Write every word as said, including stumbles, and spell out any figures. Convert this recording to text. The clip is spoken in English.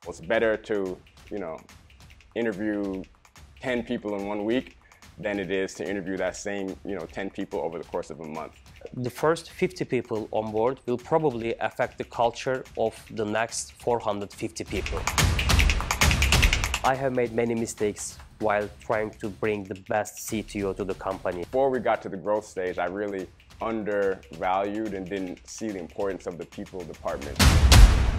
It's better to, you know, interview ten people in one week than it is to interview that same, you know, ten people over the course of a month. The first fifty people on board will probably affect the culture of the next four hundred fifty people. I have made many mistakes while trying to bring the best C T O to the company. Before we got to the growth stage, I really undervalued and didn't see the importance of the people department.